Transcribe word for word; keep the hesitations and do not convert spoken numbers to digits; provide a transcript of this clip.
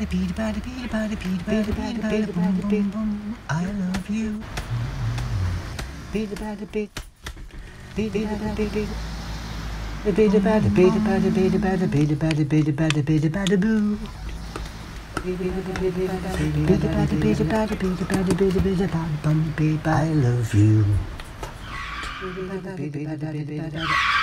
beat bada beat bada beat bada beat bada boom boom boom. I love you. Beat bada beat. Beat bada beat. Beat bada beat bada beat bada beat bada beat bada beat bada boo. Beat bada beat bada beat bada beat bada beat bada beat bada bum beat. I love you. Beat bada beat bada beat bada.